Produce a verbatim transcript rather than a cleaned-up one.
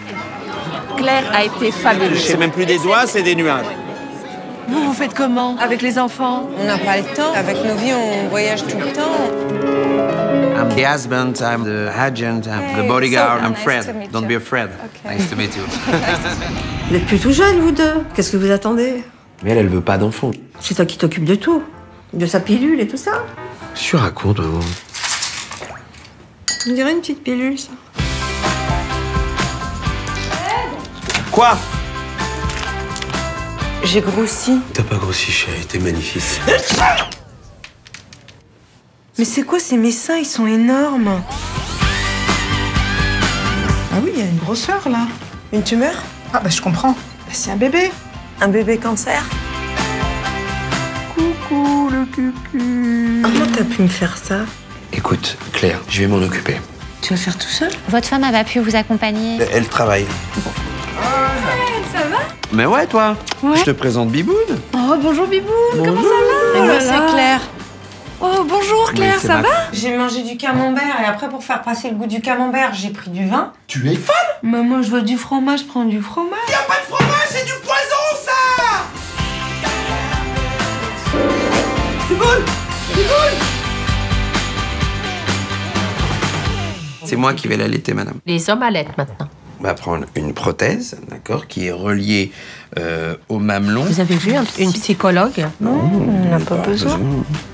Claire a été fabuleuse. C'est même plus des doigts, c'est des nuages. Vous, vous faites comment avec les enfants? On n'a pas le temps. Avec nos vies, on voyage tout le temps. I'm the husband, I'm the agent, I'm the bodyguard, I'm Fred. Don't be afraid. Nice to meet you. Vous n'êtes plus tout jeune, vous deux. Qu'est-ce que vous attendez? Mais elle, elle veut pas d'enfant. C'est toi qui t'occupes de tout. De sa pilule et tout ça. Tu racontes, maman. On dirait une petite pilule, ça. Quoi? J'ai grossi. T'as pas grossi, chérie, t'es magnifique. Mais c'est quoi ces mes seins? Ils sont énormes. Ah oui, il y a une grosseur, là. Une tumeur? Ah bah je comprends. Bah, c'est un bébé. Un bébé cancer? Coucou, le cucu. Comment t'as pu me faire ça? Écoute, Claire, je vais m'en occuper. Tu vas faire tout seul? Votre femme n'a pas pu vous accompagner. Elle, elle travaille. Ça va? Mais ouais, toi. Ouais. Je te présente Biboune. Oh, bonjour Biboune, Bonjour. comment ça va? Et moi, c'est Claire. Oh, bonjour Claire, Oui, ça ma... va? J'ai mangé du camembert et après, pour faire passer le goût du camembert, j'ai pris du vin. Tu es folle? Mais moi, je veux du fromage, je prends du fromage. Y a pas de fromage, c'est du poison, ça! Biboune! Biboune! C'est moi qui vais l'allaiter, madame. Les hommes allaitent maintenant. On va prendre une prothèse, d'accord, qui est reliée euh, au mamelon. Vous avez vu un- une psychologue? Non, on n'a pas Pas besoin. besoin.